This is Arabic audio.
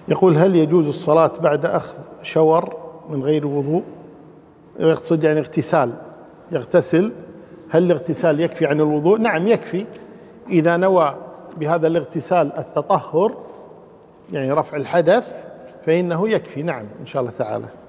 يقول: هل يجوز الصلاة بعد أخذ شاور من غير وضوء؟ يقصد يعني اغتسال، يغتسل. هل الاغتسال يكفي عن الوضوء؟ نعم يكفي، إذا نوى بهذا الاغتسال التطهر يعني رفع الحدث فإنه يكفي، نعم إن شاء الله تعالى.